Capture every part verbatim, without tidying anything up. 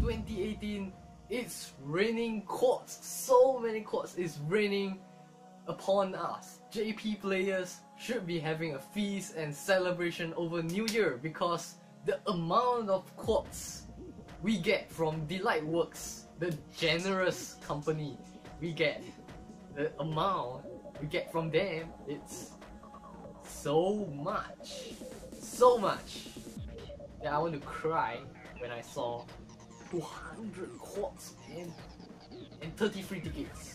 twenty eighteen, it's raining quartz. So many quartz is raining upon us. J P players should be having a feast and celebration over New Year because the amount of quartz we get from Delightworks, the generous company we get, the amount we get from them, it's so much, so much that I want to cry when I saw two hundred quartz and, and thirty-three tickets.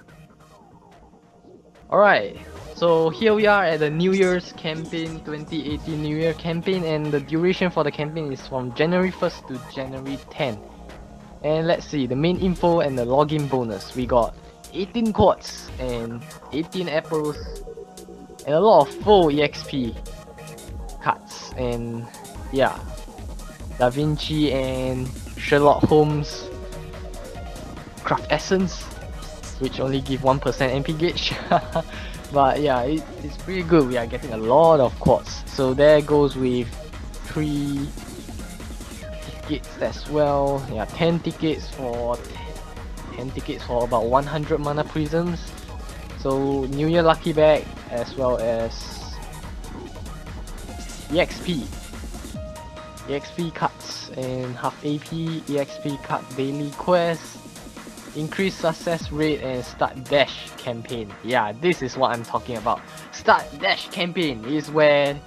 Alright, so here we are at the New Year's campaign, twenty eighteen New Year campaign, and the duration for the campaign is from January first to January tenth. And let's see, the main info and the login bonus. We got eighteen quartz and eighteen apples and a lot of full E X P cards, and yeah, Da Vinci and Sherlock Holmes craft essence, which only give one percent M P gauge. But yeah, it, it's pretty good. We are getting a lot of quartz. So there goes with three tickets as well. Yeah, ten tickets for ten tickets for about one hundred mana prisms. So New Year lucky bag as well as E X P. E X P cards and half A P, E X P card daily quest, increased success rate, and start dash campaign. Yeah, this is what I'm talking about. Start dash campaign is where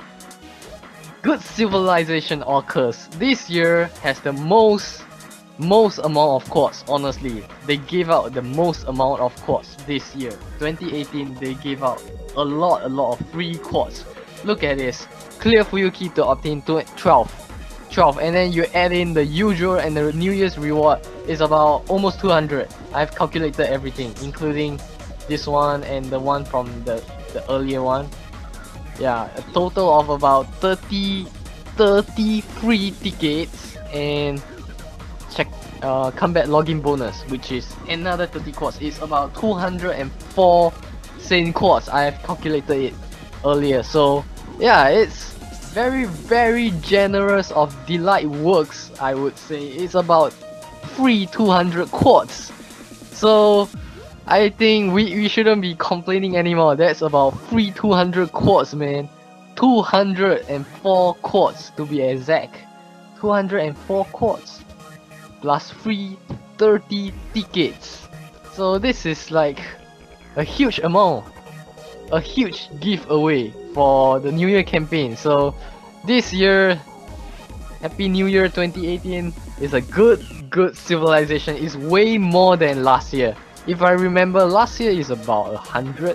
good civilization occurs. This year has the most most amount of quartz. Honestly, they gave out the most amount of quartz this year. twenty eighteen, they gave out a lot a lot of free quartz. Look at this, clear fuel key to obtain twelve, and then you add in the usual and the New Year's reward is about almost two hundred. I've calculated everything, including this one and the one from the, the earlier one. Yeah, a total of about thirty, thirty-three tickets, and check uh, combat login bonus, which is another thirty quartz. It's about two hundred four sane quartz. I have calculated it earlier. So yeah, it's very very generous of Delightworks, I would say. It's about free two hundred quartz. So I think we, we shouldn't be complaining anymore. That's about free two hundred quartz, man. two hundred four quartz to be exact. two hundred four quartz plus free thirty tickets. So this is like a huge amount, a huge giveaway for the New Year campaign. So this year, Happy New Year twenty eighteen is a good good civilization. It's way more than last year. If I remember, last year is about a hundred,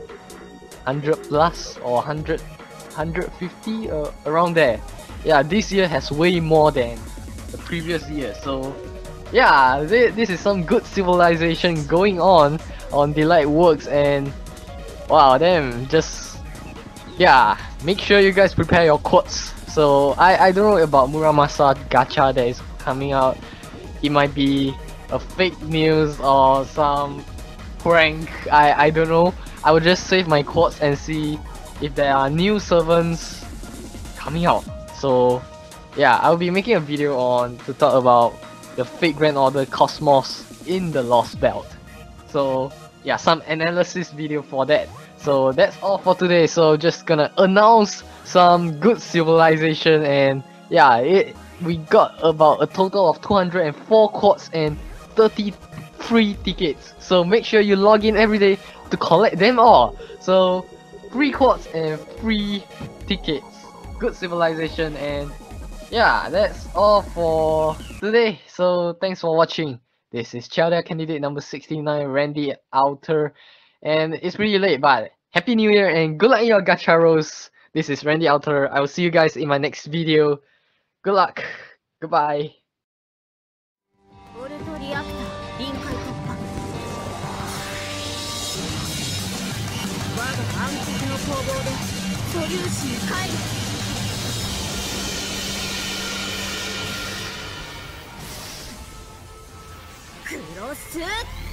hundred plus or hundred, hundred fifty, uh, around there. Yeah, this year has way more than the previous year. So yeah, th this is some good civilization going on on Delightworks, and wow, damn, just yeah, make sure you guys prepare your quartz. So I, I don't know about Muramasa gacha that is coming out. It might be a fake news or some prank. I, I don't know. I will just save my quartz and see if there are new servants coming out. So yeah, I'll be making a video on to talk about the fake Grand Order Cosmos in the Lost Belt. So yeah, some analysis video for that. So that's all for today. So just gonna announce some good civilization, and yeah, it we got about a total of two hundred four quartz and thirty free tickets. So make sure you log in every day to collect them all. So free quartz and free tickets, good civilization, and yeah, that's all for today. So thanks for watching. This is Chowder candidate number sixty-nine, Randy Outer, and it's pretty late, but Happy New Year and good luck in your gacha rolls. This is Randy Outer. I will see you guys in my next video. Good luck. Goodbye. Cross